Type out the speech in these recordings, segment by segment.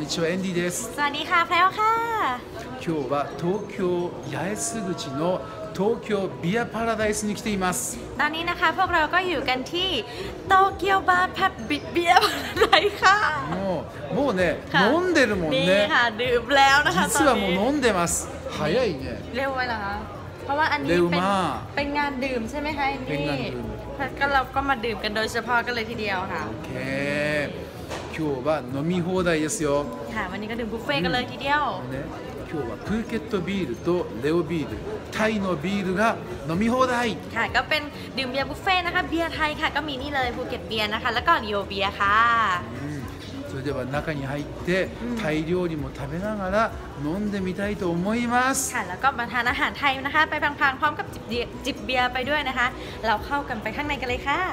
ちはエンディです。 สวัสดีค่ะแพรวค่ะ今日は東京八重洲口の東京ビアパラダイスに来ています。 ตอนนี้นะคะพวกเราก็อยู่กันที่โตเกียวบาร์พับบิเบียอะไรค่ะもうね飲んでるもんนี่ね。 ค่ะดื่มแล้วนะคะ実はもう飲んでます。早いね。 เร็วไปเหรอคะเพราะว่าอันนี้เป็นงานดื่มใช่ไหมคะนี่ก็เราก็มาดื่มกันโดยเฉพาะกันเลยทีเดียวค่ะโอเค今日は飲み放題ですよ。 ค่ะวันนี้ก็ดื่มบุฟเฟ่กันเลยทีเดียว今日はプーケットビールとレオビール、タイのビールが飲み放題。 ค่ะก็เป็นดื่มเบียร์บุฟเฟ่นะคะเบียร์ไทยค่ะก็มีนี่เลยภูเก็ตเบียร์นะคะแล้วก็リオเบียร์ค่ะそれでは中に入ってタイ料理も食べながら飲んでみたいと思います。 ค่ะแล้วก็มาทานอาหารไทยนะคะไปพังๆพร้อมกับจิบเบียร์ไปด้วยนะคะเราเข้ากันไปข้างในกันเลยค่ะ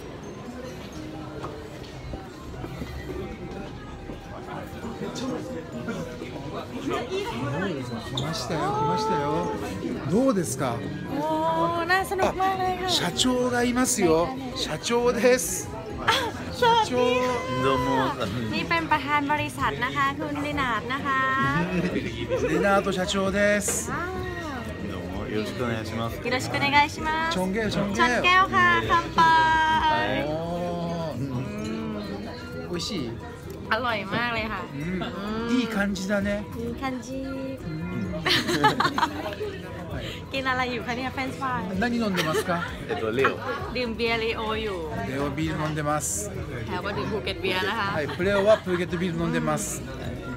来ましたよ来ましたよ。どうですか。 โอ้น่าสนุกมากเลยค่ะ社長がいますよ。社長です。 社長どうも。 นี่เป็นประธานบริษัทนะคะคุณลินาร์ดนะคะレナート社長です。 どうもよろしくお願いします。 よろしくお願いしますチョンゲルチョンゲชนแก้วค่ะ乾杯美味しい。 อร่อยมากเลยค่ะいい感じだね。 いい感じกินอะไรอยู่คะเนี่ยเฟรนช์ฟราย何飲んでますか。 レオ。 ดื่มเบียร์ลีโออยู่レオビール飲んでます。 แถวก็ดื่มภูเก็ตเบียร์นะคะはい、プレオはプーケットビール飲んでます。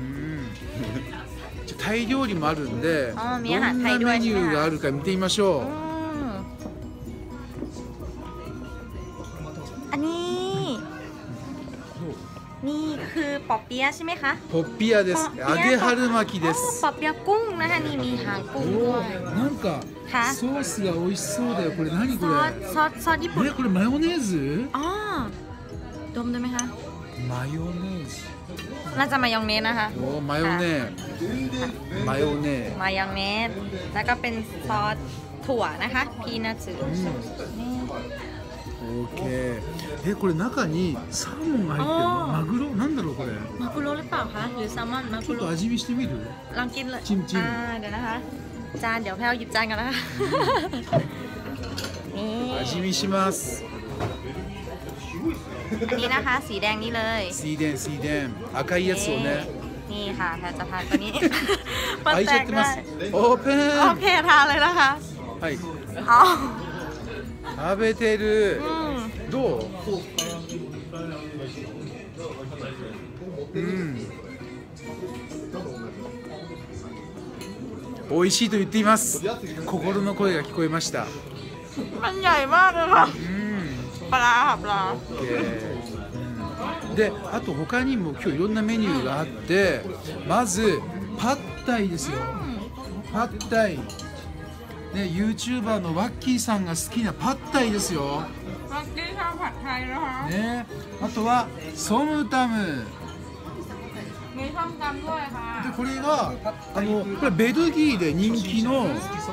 タイ料理もあるんで、どんなメニューがあるか見てみましょう。 อันนี้นี่คือปอเปี๊ยะใช่ไหมคะポッピアです。揚げ春巻きです。 ปอเปี๊ยะกุ้งนะคะนี่มีหางกุ้งด้วยなんかソースが美味しそうだよ。これ何これ。 ซอสญี่ปุ่นこれマヨネーズ。 อ๋อดมได้ไหมคะマヨネーズน่าจะมายองเนสนะคะโอ้マヨネーマヨネーมายองเนสแล้วก็เป็นซอสถั่วนะคะพีนัทสึオーケー。これ中にサーモンが入ってるの。マグロなんだろうこれ。 มากุโร่หรือเปล่าคะหรือแซลมอนมาちกุょっとโร่味見してみる。 ลองกินเลยจิ้มเดี๋ยวนะคะจานเดี๋ยวแพลวหยิบจานกันนะคะนี่味見します。 อันนี้นะคะสีแดงนี่เลย水田水田赤いやつをね。 นี่ค่ะแพลวจะทานตัวนี้開いちゃってます。オープン。 โอเคทานเลยนะคะはいอ๋อ食べてる。どう。美味しいと言っています。心の声が聞こえました。 มันใหญ่มากเลยค่ะปลาค่ะปลาで、あと他にも今日いろんなメニューがあって、まずパッタイですよ。パッタイ。ね、YouTuber のワッキーさんが好きなパッタイですよ。 ワッキーさんผัดไทยนะคะね、あとはソムタム。 มีส้มตำด้วยค่ะでこれがこれベルギーで人気の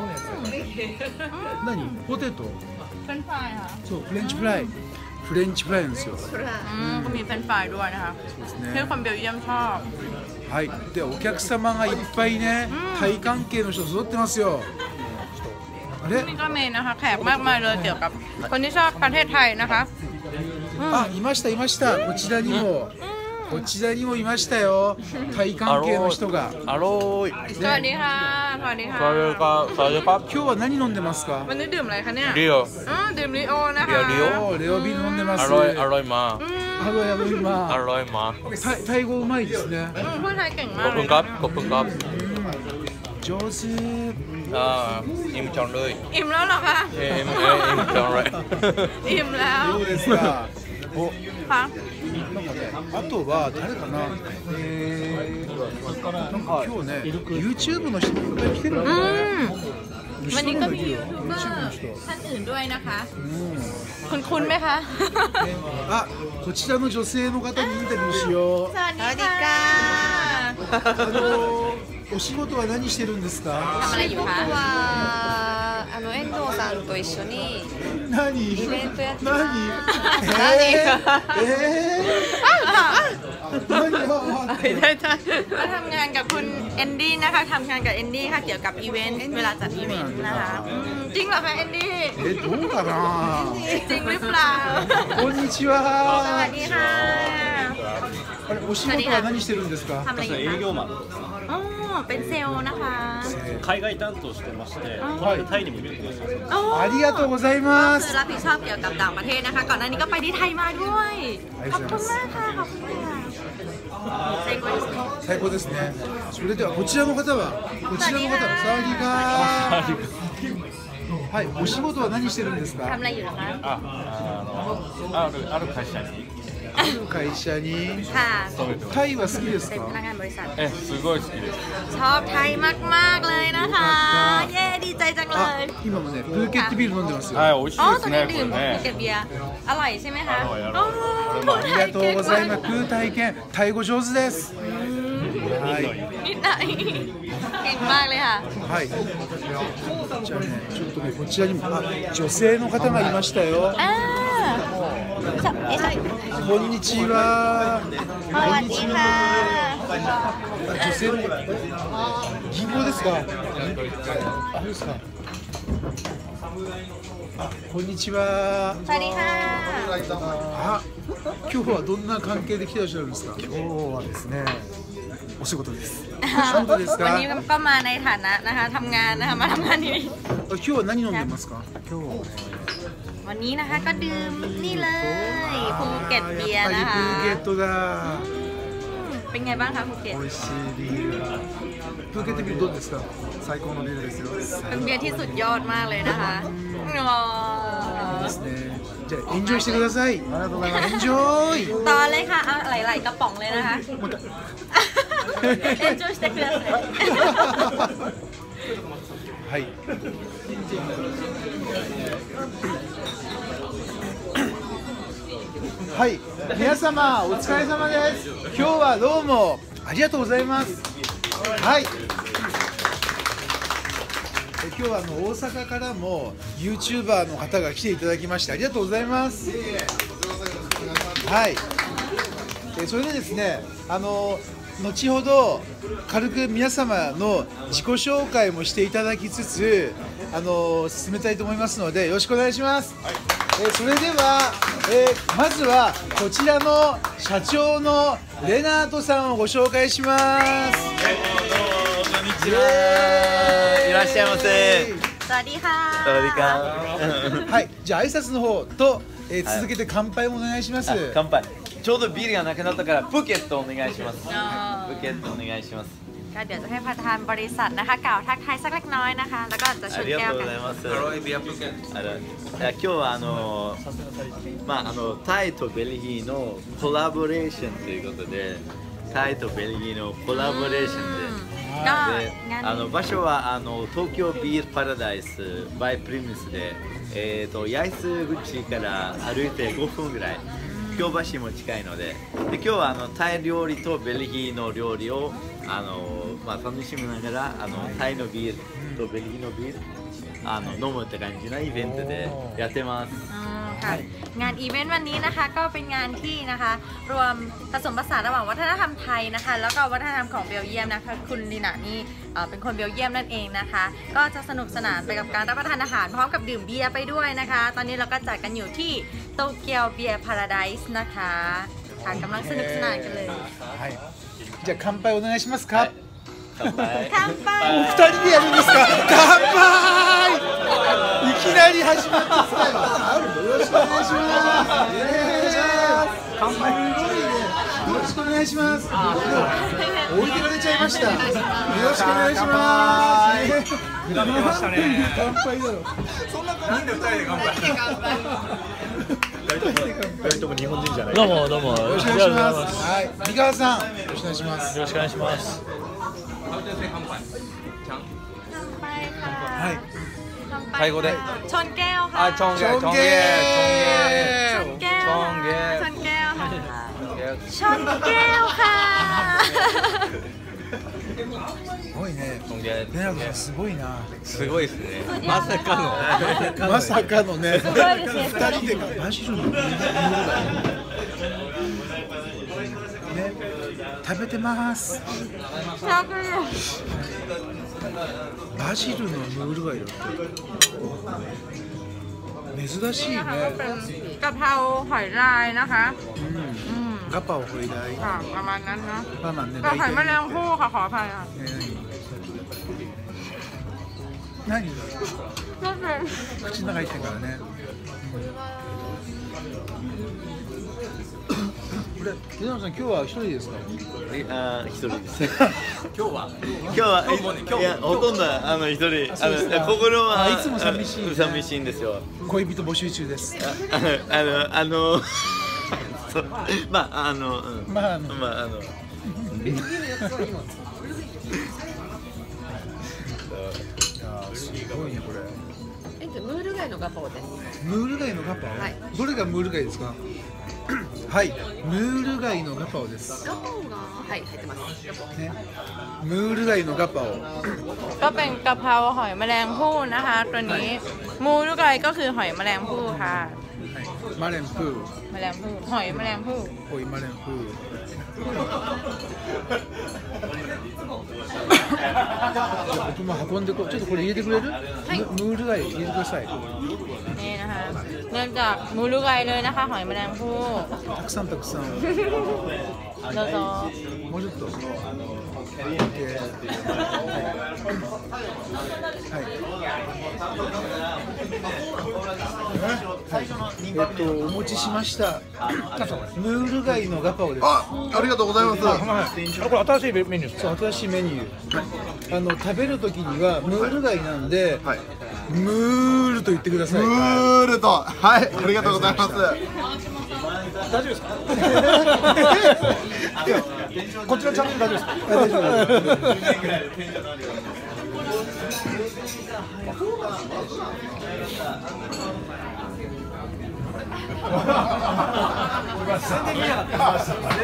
何ポテト。 เฟรนช์ฟรายค่ะそうフレンチフライ。フレンチフライなんですよ。 ก็มีเฟรนช์ฟรายด้วยนะคะที่คนเบลเยียมชอบはい。でお客様がいっぱいね、タイ関係の人揃ってますよ。あれ？ นี่ก็มีนะคะแขกมากมายเลยเกี่ยวกับคนที่ชอบประเทศไทยนะคะあ、いましたいました。こちらにも。こちらにもいましたよ。タイ関係の人が。 アローイ。 สวัสดีค่ะสวัสดีค่ะサワデカ。 今日は何飲んでますか。 วันนี้ดื่มอะไรคะเนี่ยリオ。 ดื่มลีโอนะคะレオビール飲んでます。 アロイマ。 アロイマ。 アロイマ。 タイ語うまいですね。 พูดไทยเก่งมากขอบคุณครับขอบคุณครับ上手。 อิ่มจังเลยอิ่มแล้วเหรอคะอิ่มจังเลยอิ่มแล้วどうですか。お。 ค่ะあとは誰かな。なんか今日ね、YouTube の人もいっぱい来てるのね。 วันนี้ก็มียูทูบเบอร์ท่านอื่นด้วยนะคะคุ้นไหมคะあ、こちらの女性の方にインタビューしよう。 สวัสดีค่ะお仕事は何してるんですか。 ทำอะไรอยู่คะ遠藤さんと一緒に何イベントやってます。 何何มาทำงานกับคุณเอนดี้นะคะทำงานกับเอนดี้ค่ะเกี่ยวกับอีเวนต์เวลาจัดอีเวนต์นะคะจริงเหรอคะเอนดี้どうかなจริงหรือเปล่าこんにちはสวัสดีค่ะあれお仕事は何してるんですかทำอะไรอยู่คะ営業マンですอ๋อเป็นเซลล์นะคะ海外担当してましてこの間タイにも行ってきましたありがとうございまก็すคือรับผิดชอบเกี่ยวกับต่างประเทศนะคะก่อนหน้านี้ก็ไปที่ไทยมาด้วยขอบคุณมากค่ะขอบคุณค่ะ最高ですねそれではこちらの方はこちらの方サワディーカーはいお仕事は何してるんですかทำอะไรอยู่นะคะある会社に会社にค่ะタイは好きですเป็นพかนักงานบริษัทすごい好きですชอบไทยมากๆเลยนะคะเย้ดีใจจังเลยあ今もねプーケットビール飲んでますよはい美味しいอ๋อですตอนนี้ねこดื่มれภูเก็ねตเบียร์อร่อยใช่ไหมคะอร่อยありがとうございますプー体験タイ語上手ですはいนิดหน่อยเก่งมากเลยค่ะはいじゃあねちょっとねこちらにも女性の方がいましたよこんにちはสวัสดีค่ะ女性の銀行ですかあですかこんにちはสวัสดีค่ะあ今日はどんな関係で来てらっしゃるんですか今日はですねお仕事です仕事ですかวันนี้ก็มาในฐานะนะคะทำงานนะคะมาทำงานที่นี่今日は何飲んでますか今日はねวันนี้นะคะก็ดื่มนี่เลยภูเก็ตเบียร์やっぱりนะคะプーケットだเป็นไงบ้างคะภูเก็ต美味しいビールがプーケットビールどうですか最高のビールですよเป็นเบียร์ที่สุดยอดมากเลยนะคะですねじゃあエンジョイしてくださいありがとうございますエンジョイต่อเลยค่ะเอาหลายๆกระป๋องเลยนะคะเอ็นจอยしてくださいはいはい皆様お疲れ様です今日はどうもありがとうございますはい今日は大阪からも YouTuber の方が来ていただきましてありがとうございますはいそれでですね後ほど軽く皆様の自己紹介もしていただきつつ進めたいと思いますのでよろしくお願いします、それでは、まずはこちらの社長のレナートさんをご紹介しますこんにちはいらっしゃいませสวัสดีค่ะสวัสดีครับはいじゃあ挨拶の方と、続けて乾杯もお願いします、 乾杯ちょうどビールがなくなったからプーケットお願いしますプーケットお願いしますก็เดี๋ยวจะให้ประธานบริษัทนะคะกล่าวทักทายสักเล็กน้อยนะคะแล้วก็จะชวนแก้วกัน今日はタイとベルギーのコラボレーションということでタイとベルギーのコラボレーションで場所は東京ビールパラダイスバイプリミスで八重洲口から歩いて5分ぐらい京橋も近いので、今日はタイ料理とベルギーの料理を楽しみながらタイのビールとベルギーのビール飲むって感じなイベントでやってます。 งานอีเวนต์วันนี้นะคะก็เป็นงานที่นะคะรวมผสมผสานระหว่างวัฒนธรรมไทยนะคะแล้วก็วัฒนธรรมของเบลเยียมนะคะคุณลีน่านี่เป็นคนเบลเยียมนั่นเองนะคะก็จะสนุกสนานไปกับการรับประทานอาหารพร้อมกับดื่มเบียร์ไปด้วยนะคะตอนนี้เราก็จัดกันอยู่ที่โตเกียวเบียร์พาราไดซ์นะคะค่ะกำลังสนุกสนานกันเลยじゃあ乾杯お願いしますか乾杯乾杯お二人でやるんですか乾杯いきなり始まってきたよよろしくお願いします乾杯よろしくお願いします置いてかれちゃいましたよろしくお願いします乾杯だろなんで二人で乾杯二人とも日本人じゃないどうもどうもよろしくお願いしますはい三河さんよろしくお願いしますよろしくお願いしますはいタイ語でชนแก้วค่ะチョンゲチョンゲชนแก้วชนแก้วชนแก้วค่ะすごいねチョンゲレナートさんすごいなすごいですねまさかのまさかのねすごいですね二人でマジのね食べてます。バジルのムール貝だって珍しいね。 กะเพราหอยลายนะคะガパオホイライค่ะประมาณนั้นนะパマンね。 กับหอยแมลงภู่ค่ะขออภัยค่ะ何ก็เป็น口の中入ってるからね。これ、根野さん、今日は一人ですか？ 一人です。今日はいやほとんど一人心はいつも寂しいね。 寂しいんですよ。 恋人募集中です。 そうまあすごいねこれ。 ムール貝のガパオです。 ムール貝のガパオ。 はいどれがムール貝ですか？はい、ムール貝のガパオです。 ガパオがはい入ってます。 ね、ムール貝のガパオ。 ก็เป็นกะเพราหอยแมลงภู่นะคะตัวนี้มูลูกไก่ก็คือหอยแมลงภู่ค่ะマレンプー。 แมลงภู่หอยแมลงภู่おいマレンプー。じゃあ僕も運んでこう。ちょっとこれ入れてくれる？ムール貝入れてください。 นี่นะคะเริ่มจากมูลูกไก่เลยนะคะหอยแมลงภู่たくさんたくさん。 どうぞもうちょっと。お持ちしました。ムール貝のガパオです。 ありがとうございます。 これ新しいメニューですか？新しいメニュー。食べるときにはムール貝なんで、ムールと言ってください。 ムールと、はい、ありがとうございます。 大丈夫ですか？こっちのチャンネル大丈夫ですか？大丈夫。宣伝見なかった。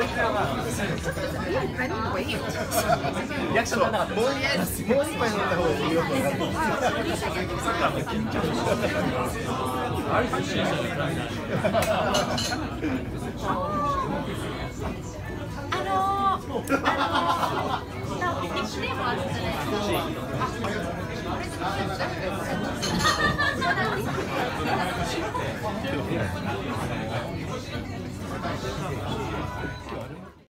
リアクションがなかった。もう一杯飲んだ方がいいよ。